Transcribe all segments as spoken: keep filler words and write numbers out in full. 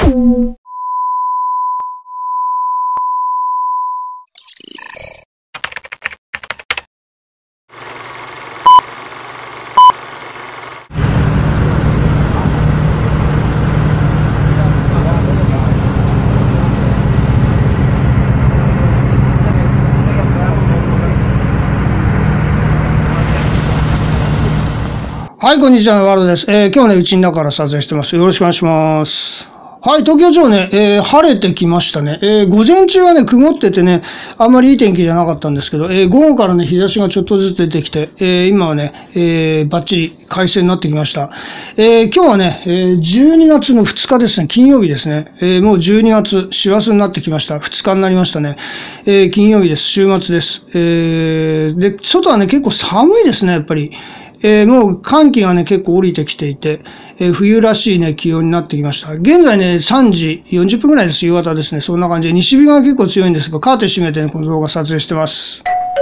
はい、こんにちは、ワールドです。えー、今日ね、うちの中から撮影してます。よろしくお願いします。はい、東京町ね、えー、晴れてきましたね。えー、午前中はね、曇っててね、あんまりいい天気じゃなかったんですけど、えー、午後からね、日差しがちょっとずつ出てきて、えー、今はね、えー、バッチリ快晴になってきました。えー、今日はね、えー、じゅうにがつのふつかですね、金曜日ですね。えー、もうじゅうにがつ、師走になってきました。ふつかになりましたね。えー、金曜日です。週末です。えー、で、外はね、結構寒いですね、やっぱり。えー、もう寒気がね、結構降りてきていて、えー、冬らしいね、気温になってきました。現在ね、さんじよんじゅっぷんぐらいです。夕方ですね。そんな感じで、西日が結構強いんですが、カーテン閉めてね、この動画撮影してます。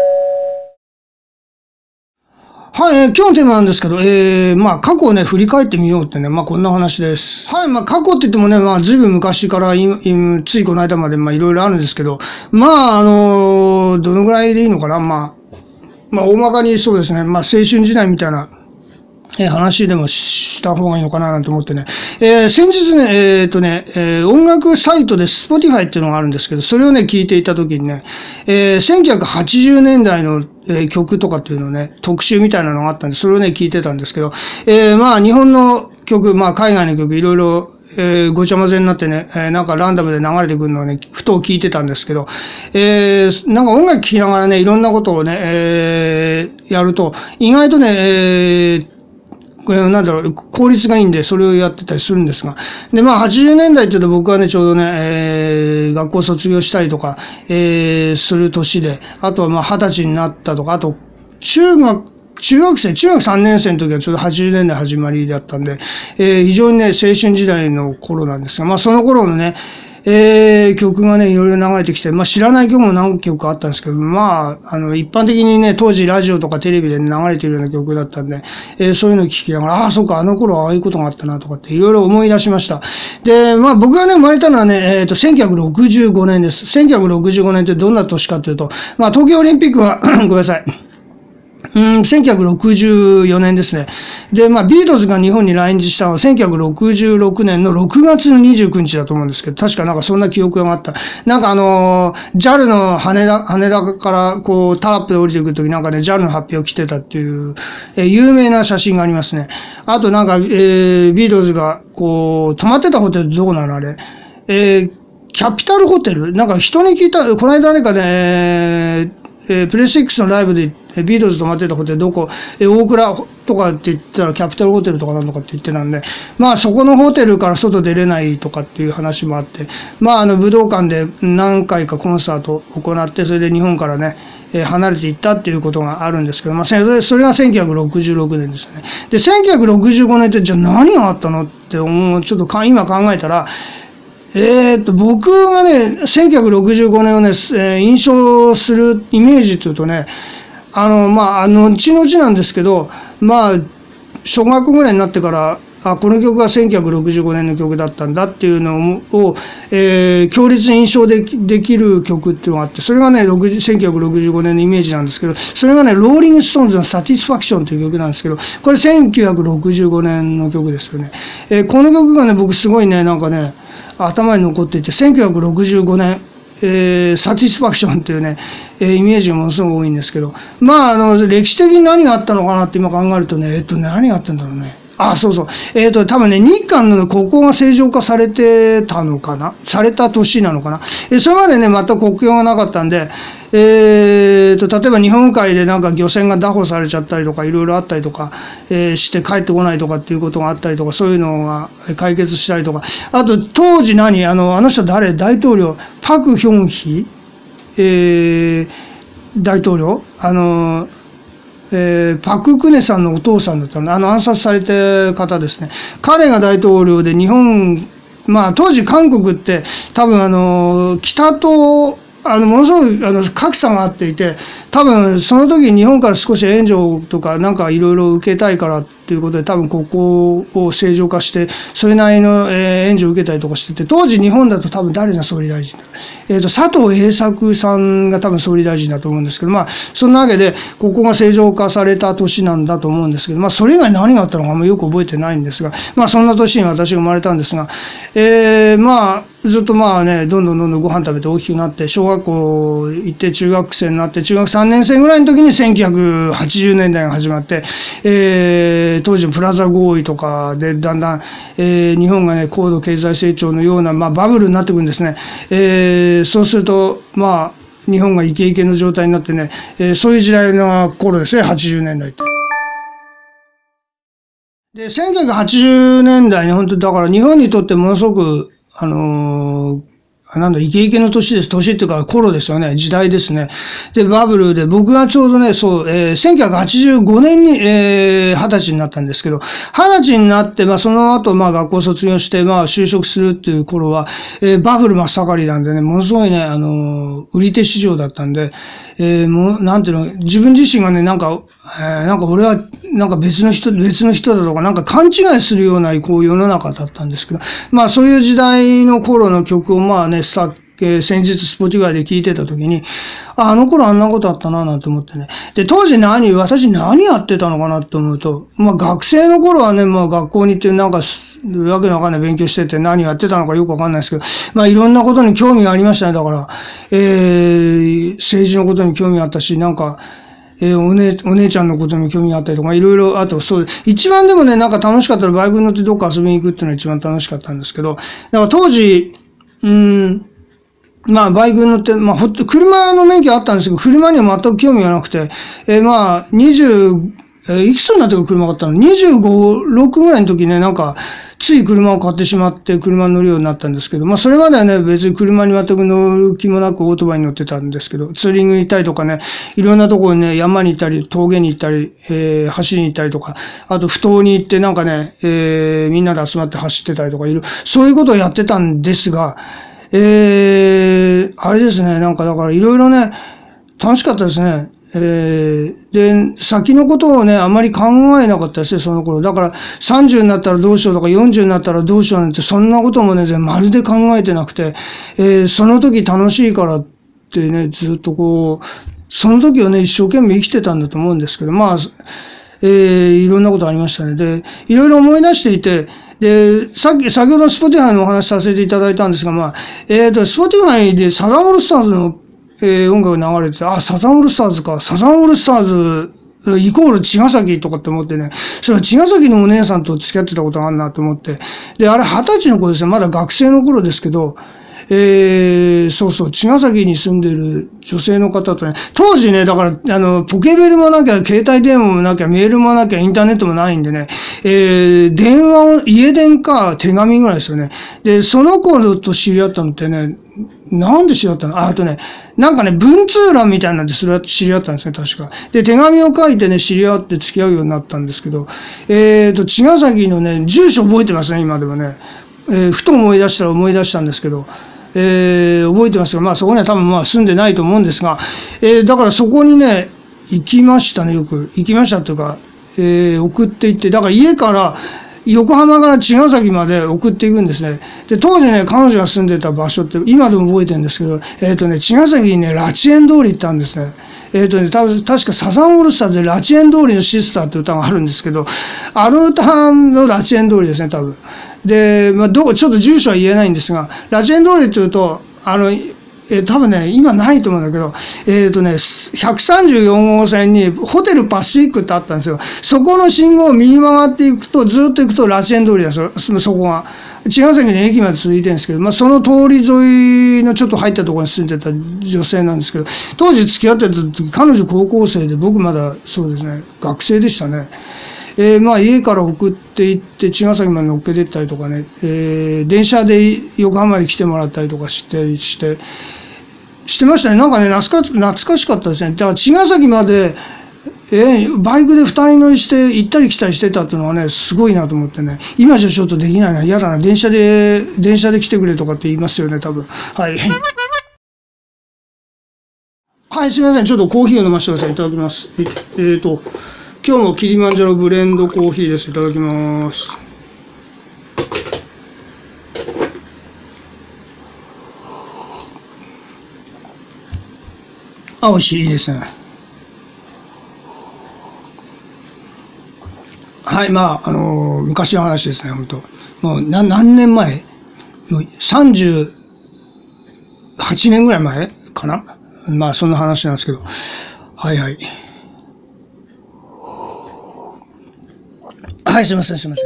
はい、えー、今日のテーマなんですけど、えー、まあ、過去をね、振り返ってみようってね、まあ、こんな話です。はい、まあ、過去って言ってもね、まあ、ずいぶん昔からい、いついこの間まで、まあ、いろいろあるんですけど、まあ、あのー、どのぐらいでいいのかな、まあ、まあ、大まかにそうですね、まあ、青春時代みたいな、えー、話でもした方がいいのかななんて思ってね。えー、先日ね、えっとね、えー、音楽サイトで Spotify っていうのがあるんですけど、それをね、聞いていたときにね、えー、せんきゅうひゃくはちじゅうねんだいの、えー、曲とかっていうのをね、特集みたいなのがあったんで、それをね、聞いてたんですけど、えー、まあ、日本の曲、まあ、海外の曲、いろいろ、えー、ごちゃ混ぜになってね、えー、なんかランダムで流れてくるのをね、ふと聞いてたんですけど、えー、なんか音楽聴きながらね、いろんなことをね、えー、やると、意外とね、えー、これなんだろう、効率がいいんで、それをやってたりするんですが。で、まあ、はちじゅうねんだいっていうと僕はね、ちょうどね、えー、学校卒業したりとか、えー、する年で、あとはまあ、はたちになったとか、あと、中学、中学生、中学さんねん生の時はちょうどはちじゅうねんだい始まりだったんで、えー、非常にね、青春時代の頃なんですが、まあその頃のね、えー、曲がね、いろいろ流れてきて、まあ知らない曲も何曲かあったんですけど、まあ、あの、一般的にね、当時ラジオとかテレビで流れているような曲だったんで、えー、そういうのを聞きながら、ああ、そうか、あの頃はああいうことがあったなとかっていろいろ思い出しました。で、まあ僕がね、生まれたのはね、えっと、せんきゅうひゃくろくじゅうごねんです。せんきゅうひゃくろくじゅうごねんってどんな年かというと、まあ東京オリンピックは、ごめんなさい。うん、せんきゅうひゃくろくじゅうよねんですね。で、まあ、ビートルズが日本に来日したのはせんきゅうひゃくろくじゅうろくねんのろくがつのにじゅうくにちだと思うんですけど、確かなんかそんな記憶があった。なんかあのー、ジャル の羽田、羽田からこうタラップで降りてくるときなんかね、ジャル の発表来てたっていう、えー、有名な写真がありますね。あとなんか、えー、ビートルズがこう、泊まってたホテルどこなのあれ。えー、キャピタルホテルなんか人に聞いた、この間誰かね、えーえー、プレスシックスのライブでビートルズ泊まってたホテルどこ、えー、大倉とかって言ったらキャピタルホテルとかなんとかって言ってたんで、まあそこのホテルから外出れないとかっていう話もあって、まああの武道館で何回かコンサートを行って、それで日本からね、えー、離れていったっていうことがあるんですけど、まあそれ、それがせんきゅうひゃくろくじゅうろくねんですね。で、せんきゅうひゃくろくじゅうごねんってじゃあ何があったのって思う、ちょっとか今考えたら、えー、っと、僕がね、せんきゅうひゃくろくじゅうごねんをね、えー、印象するイメージというとね、あの、まあ、あの、後々なんですけど、まあ、小学校ぐらいになってから、あ、この曲がせんきゅうひゃくろくじゅうごねんの曲だったんだっていうのを、えー、強烈に印象でできる曲っていうのがあって、それがね、せんきゅうひゃくろくじゅうごねんのイメージなんですけど、それがね、ローリングストーンズのサティスファクションという曲なんですけど、これせんきゅうひゃくろくじゅうごねんの曲ですよね。えー、この曲がね、僕すごいね、なんかね、頭に残っていて、せんきゅうひゃくろくじゅうごねん、えー、サティスファクションっていうね、えー、イメージがものすごく多いんですけど、まあ、あの、歴史的に何があったのかなって今考えるとね、えっと、何があったんだろうね。あ、そうそう。えっと、多分ね、日韓の国交が正常化されてたのかなされた年なのかなえ、それまでね、全く国境がなかったんで、えーと、例えば日本海でなんか漁船が拿捕されちゃったりとか、いろいろあったりとか、えー、して帰ってこないとかっていうことがあったりとか、そういうのが解決したりとか、あと、当時何あの、あの人誰大統領パク・ヒョンヒえー、大統領あの、えー、パク・クネさんのお父さんだったの、あの暗殺された方ですね。彼が大統領で日本、まあ当時韓国って多分あの、北と、あの、ものすごい、あの、格差があっていて、多分その時日本から少し援助とかなんかいろいろ受けたいからっということで、多分ここを正常化して、それなりの、えー、援助を受けたりとかしてて、当時日本だと多分誰が総理大臣だ、えーと、佐藤栄作さんが多分総理大臣だと思うんですけど、まあ、そんなわけで、ここが正常化された年なんだと思うんですけど、まあ、それ以外何があったのかあんまよく覚えてないんですが、まあ、そんな年に私が生まれたんですが、えー、まあ、ずっとまあね、どんどんどんどんご飯食べて大きくなって、小学校行って中学生になって、中学さんねん生ぐらいの時にせんきゅうひゃくはちじゅうねんだいが始まって、えー、当時プラザ合意とかで、だんだん、えー、日本がね、高度経済成長のような、まあ、バブルになってくるんですね。えー、そうすると、まあ、日本がイケイケの状態になってね、えー、そういう時代の頃ですね、はちじゅうねんだいって。で、せんきゅうひゃくはちじゅうねんだいに本当だから日本にとってものすごく、あのー、なんだ、イケイケの年です。年っていうか、頃ですよね。時代ですね。で、バブルで、僕がちょうどね、そう、えー、せんきゅうひゃくはちじゅうごねんに、えー、はたちになったんですけど、はたちになって、まあ、その後、まあ、学校卒業して、まあ、就職するっていう頃は、えー、バブル真っ盛りなんでね、ものすごいね、あのー、売り手市場だったんで、えー、もう、なんていうの、自分自身がね、なんか、えー、なんか俺は、なんか別の人、別の人だとか、なんか勘違いするような、こう、世の中だったんですけど、まあ、そういう時代の頃の曲を、まあね、さ、えー、先日、スポティファイで聴いてた時に、あ、あの頃あんなことあったな、なんて思ってね。で、当時何、私何やってたのかなと思うと、まあ、学生の頃はね、まあ、学校に行って、なんか、わけのわかんない勉強してて、何やってたのかよくわかんないですけど、まあ、いろんなことに興味がありましたね。だから、えー、政治のことに興味があったし、なんか、えー、お姉、お姉ちゃんのことに興味があったりとか、いろいろ、あと、そう、一番でもね、なんか楽しかったらバイクに乗ってどっか遊びに行くっていうのが一番楽しかったんですけど、だから当時、うーん、まあ、バイクに乗って、まあ、ほっと、車の免許あったんですけど、車には全く興味がなくて、えー、まあ、にじゅう、えー、いくつになってから車が買ったの ?にじゅうご、ろくぐらいの時ね、なんか、つい車を買ってしまって車に乗るようになったんですけど、まあそれまではね、別に車に全く乗る気もなくオートバイに乗ってたんですけど、ツーリングに行ったりとかね、いろんなところにね、山に行ったり、峠に行ったり、えー、走りに行ったりとか、あと埠頭に行ってなんかね、えー、みんなで集まって走ってたりとか、いる、そういうことをやってたんですが、えー、あれですね、なんかだからいろいろね、楽しかったですね。えー、で、先のことをね、あまり考えなかったですね、その頃。だから、さんじゅうになったらどうしようとか、よんじゅうになったらどうしようなんて、そんなこともね、まるで考えてなくて、えー、その時楽しいからってね、ずっとこう、その時をね、一生懸命生きてたんだと思うんですけど、まあ、えー、いろんなことありましたね。で、いろいろ思い出していて、で、さっき、先ほどスポティファイのお話しさせていただいたんですが、まあ、えっと、スポティファイでサザンオールスターズのえー、音楽が流れてて、あ、サザンオールスターズか、サザンオールスターズ、イコール茅ヶ崎とかって思ってね、それは茅ヶ崎のお姉さんと付き合ってたことがあるなと思って、で、あれ二十歳の頃ですね、まだ学生の頃ですけど、えー、そうそう、茅ヶ崎に住んでる女性の方とね、当時ね、だから、あの、ポケベルもなきゃ、携帯電話もなきゃ、メールもなきゃ、インターネットもないんでね、えー、電話を、家電か手紙ぐらいですよね。で、その頃と知り合ったのってね、なんで知り合ったの あ, あとね、なんかね、文通欄みたいなんでそれは知り合ったんですね、確か。で、手紙を書いてね、知り合って付き合うようになったんですけど、えーと、茅ヶ崎のね、住所覚えてますね、今でもね。えー、ふと思い出したら思い出したんですけど、えー、覚えてますが、まあそこには多分まあ住んでないと思うんですが、えー、だからそこにね、行きましたね、よく。行きましたというか、えー、送って行って、だから家から、横浜から茅ヶ崎まで送っていくんですね。で、当時ね、彼女が住んでた場所って、今でも覚えてるんですけど、えっとね、茅ヶ崎にね、ラチエン通り行ったんですね。えっとね、た確かサザンオールスターズでラチエン通りのシスターって歌があるんですけど、あの歌のラチエン通りですね、多分。で、まあ、どこ、ちょっと住所は言えないんですが、ラチエン通りっていうと、あの、えー、多分ね、今ないと思うんだけど、えっとね、ひゃくさんじゅうよんごうせんにホテルパシフィックってあったんですよ。そこの信号を右曲がっていくと、ずっと行くとラチエン通りですよ、そこが。茅ヶ崎の駅まで続いてるんですけど、まあ、その通り沿いのちょっと入ったところに住んでた女性なんですけど、当時付き合ってた時、彼女高校生で、僕まだそうですね、学生でしたね。えー、まあ家から送って行って茅ヶ崎まで乗っけてったりとかね、えー、電車で横浜に来てもらったりとかしてして、してましたね。なんかね、懐か、懐かしかったですね。だから茅ヶ崎まで、えー、バイクで二人乗りして行ったり来たりしてたっていうのはね、すごいなと思ってね。今じゃちょっとできないな。嫌だな。電車で、電車で来てくれとかって言いますよね、多分。はい。はい、すみません。ちょっとコーヒーを飲ませてください。いただきます。え、えーと、今今日もキリマンジャロブレンドコーヒーです。いただきます。あ、美味しい、いいですね。はい、まあ、あのー昔の話ですね、本当もう何、何年前もうさんじゅうはちねんぐらい前かな。まあ、そんな話なんですけど。はいはい。はい、すいません、すいません。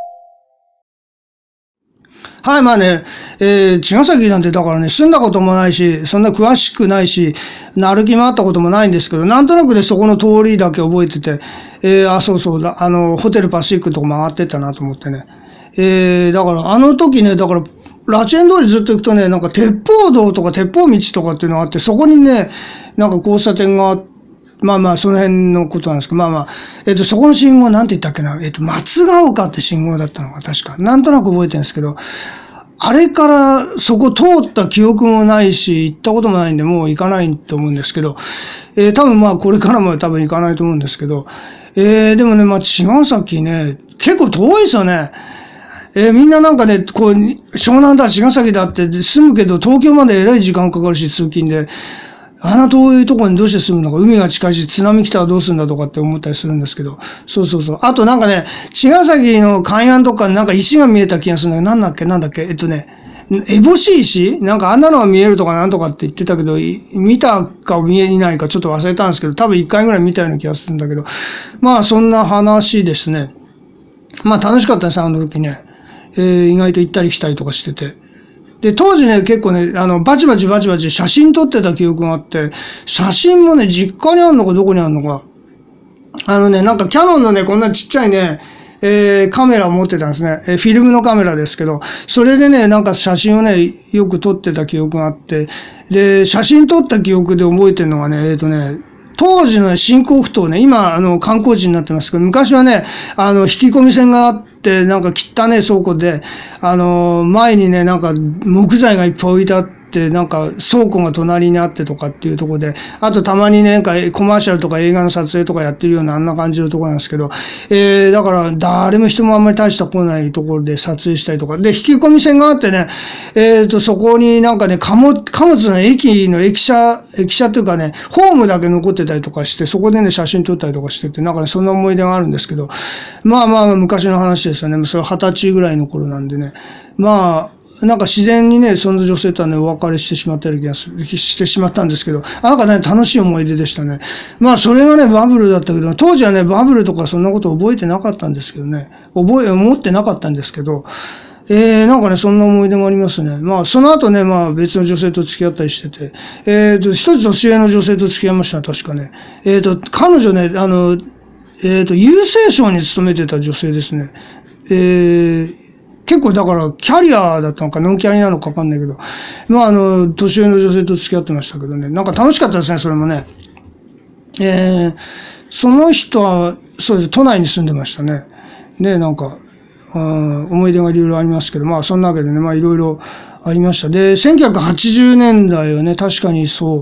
はい、まあね、えー、茅ヶ崎なんてだからね、住んだこともないし、そんな詳しくないし、歩き回ったこともないんですけど、なんとなくでそこの通りだけ覚えてて、えー、あ、そうそうだ、あの、ホテルパシフィックのとこ曲がってったなと思ってね。えー、だからあの時ね、だから、ラチェン通りずっと行くとね、なんか鉄砲道とか鉄砲道とかっていうのがあって、そこにね、なんか交差点があって、まあまあ、その辺のことなんですけど、まあまあ、えっと、そこの信号なんて言ったっけな、えっと、松ヶ丘って信号だったのが確か、なんとなく覚えてるんですけど、あれからそこ通った記憶もないし、行ったこともないんで、もう行かないと思うんですけど、えー、多分まあ、これからも多分行かないと思うんですけど、えー、でもね、まあ、茅ヶ崎ね、結構遠いですよね。えー、みんななんかね、こう、湘南だ、茅ヶ崎だって住むけど、東京までえらい時間かかるし、通勤で。あんな遠いところにどうして住むのか、海が近いし、津波来たらどうするんだとかって思ったりするんですけど、そうそうそう。あとなんかね、茅ヶ崎の海岸とかになんか石が見えた気がするんだけど、なんだっけ、なんだっけ、えっとね、えぼしい石なんかあんなのが見えるとかなんとかって言ってたけど、見たか見えないかちょっと忘れたんですけど、多分一回ぐらい見たような気がするんだけど、まあそんな話ですね。まあ楽しかったです、あの時ね。えー、意外と行ったり来たりとかしてて。で、当時ね、結構ね、あの、バチバチバチバチ写真撮ってた記憶があって、写真もね、実家にあるのかどこにあるのか。あのね、なんかキャノンのね、こんなちっちゃいね、えー、カメラを持ってたんですね。えー、フィルムのカメラですけど、それでね、なんか写真をね、よく撮ってた記憶があって、で、写真撮った記憶で覚えてるのがね、えっとね、当時の、ね、新港埠頭ね、今、あの、観光地になってますけど、昔はね、あの、引き込み線があって、なんか汚ね倉庫で、あの、前にね、なんか木材がいっぱい置いてあって、なんか倉庫が隣にあってとかっていうところで、あとたまにね、なんかコマーシャルとか映画の撮影とかやってるようなあんな感じのところなんですけど、えー、だから誰も人もあんまり大した来ないところで撮影したりとか、で、引き込み線があってね、えーと、そこになんかね、貨物、貨物の駅の駅舎、駅舎というかね、ホームだけ残ってたりとかして、そこでね、写真撮ったりとかしてて、なんかね、そんな思い出があるんですけど、まあまあ昔の話ですよね。それは二十歳ぐらいの頃なんでね。まあ、なんか自然にね、その女性とはね、お別れしてしまったような気がする、してしまったんですけど、なんかね、楽しい思い出でしたね。まあ、それがね、バブルだったけど、当時はね、バブルとかそんなこと覚えてなかったんですけどね、覚え、思ってなかったんですけど、えー、なんかね、そんな思い出がありますね。まあ、その後ね、まあ、別の女性と付き合ったりしてて、えーと、一つ年上の女性と付き合いました、確かね。えーと、彼女ね、あの、えーと、郵政省に勤めてた女性ですね。えー結構だからキャリアだったのかノンキャリアなのかわかんないけど、まああの、年上の女性と付き合ってましたけどね、なんか楽しかったですね、それもね。えー、その人は、そうです、都内に住んでましたね。で、なんか、うん、思い出がいろいろありますけど、まあそんなわけでね、まあいろいろありました。で、せんきゅうひゃくはちじゅうねんだいはね、確かにそう。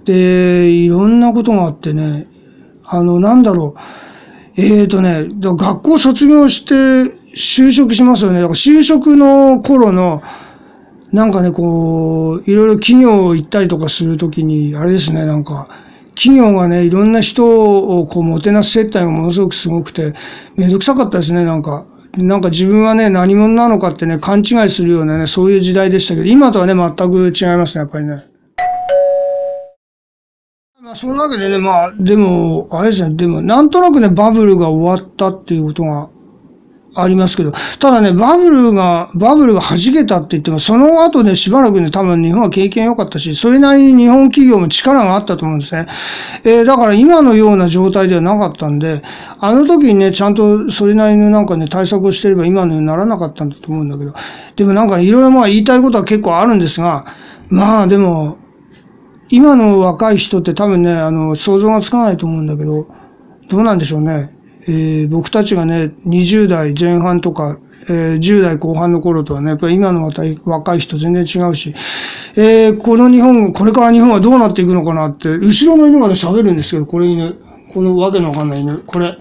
で、いろんなことがあってね、あの、なんだろう。えーとね、学校卒業して就職しますよね。だから就職の頃の、なんかね、こう、いろいろ企業行ったりとかするときに、あれですね、なんか、企業がね、いろんな人をこう、もてなす接待がものすごくすごくて、めんどくさかったですね、なんか。なんか自分はね、何者なのかってね、勘違いするようなね、そういう時代でしたけど、今とはね、全く違いますね、やっぱりね。まあ、そんなわけでね、まあ、でも、あれですね、でも、なんとなくね、バブルが終わったっていうことがありますけど、ただね、バブルが、バブルが弾けたって言っても、その後ね、しばらくね、多分日本は経験良かったし、それなりに日本企業も力があったと思うんですね。えー、だから今のような状態ではなかったんで、あの時にね、ちゃんとそれなりのなんかね、対策をしてれば今のようにならなかったんだと思うんだけど、でもなんかいろいろまあ言いたいことは結構あるんですが、まあでも、今の若い人って多分ね、あの、想像がつかないと思うんだけど、どうなんでしょうね。えー、僕たちがね、にじゅう代前半とか、えー、じゅう代後半の頃とはね、やっぱり今の若い人全然違うし、えー、この日本、これから日本はどうなっていくのかなって、後ろの犬がね、喋るんですけど、これにね、このわけのわかんない犬、これ。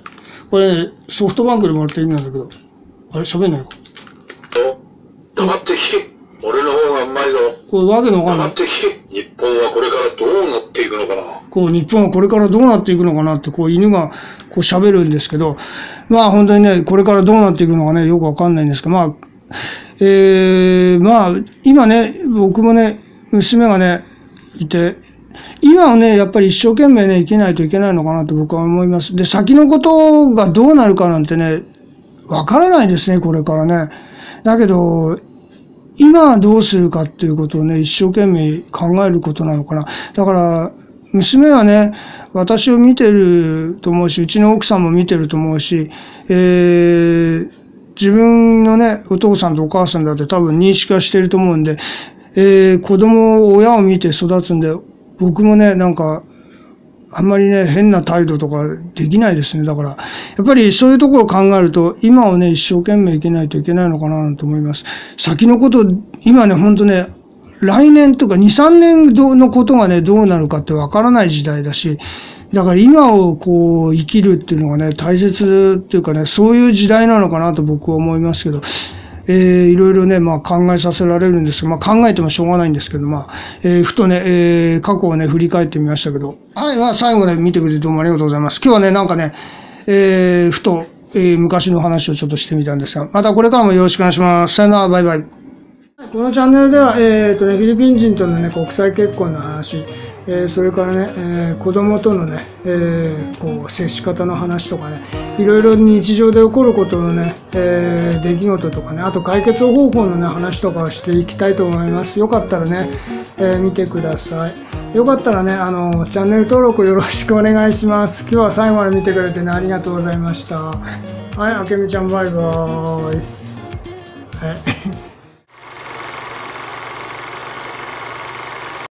これ、ね、ソフトバンクでもらった意味なんだけど、あれ、喋んないか。 黙って聞け。俺の方がうまいぞ。 これ、わけのわかんない。 黙って聞け。日本はこれからどうなっていくのかな。 こう、日本はこれからどうなっていくのかなって、こう、犬が、こう、喋るんですけど、まあ、本当にね、これからどうなっていくのかね、よくわかんないんですけど、まあ、えー、まあ、今ね、僕もね、娘がね、いて、今はね、やっぱり一生懸命ね、生きないといけないのかなと僕は思います。で、先のことがどうなるかなんてね、わからないですね、これからね。だけど、今はどうするかっていうことをね、一生懸命考えることなのかな。だから、娘はね、私を見てると思うし、うちの奥さんも見てると思うし、えー、自分のね、お父さんとお母さんだって多分認識はしてると思うんで、えー、子供を親を見て育つんで、僕もね、なんか、あんまりね、変な態度とかできないですね。だから、やっぱりそういうところを考えると、今をね、一生懸命生きないといけないのかなと思います。先のこと、今ね、ほんとね、来年とかに、さんねんのことがね、どうなるかってわからない時代だし、だから今をこう生きるっていうのがね、大切っていうかね、そういう時代なのかなと僕は思いますけど、えー、いろいろね、まあ考えさせられるんですが、まあ考えてもしょうがないんですけど、まあ、えー、ふとね、えー、過去をね、振り返ってみましたけど、はい、まあ最後まで見てくれてどうもありがとうございます。今日はね、なんかね、えー、ふと、えー、昔の話をちょっとしてみたんですが、またこれからもよろしくお願いします。さよなら、バイバイ。このチャンネルでは、えーとね、フィリピン人との、ね、国際結婚の話、えー、それからね、えー、子供とのね、えー、こう接し方の話とかね、いろいろ日常で起こることのね、えー、出来事とかね、あと解決方法のね、話とかをしていきたいと思います。よかったらね、えー、見てください。よかったらね、あの、チャンネル登録よろしくお願いします。今日は最後まで見てくれてね、ありがとうございました。はい、あけみちゃんバイバーイ。はい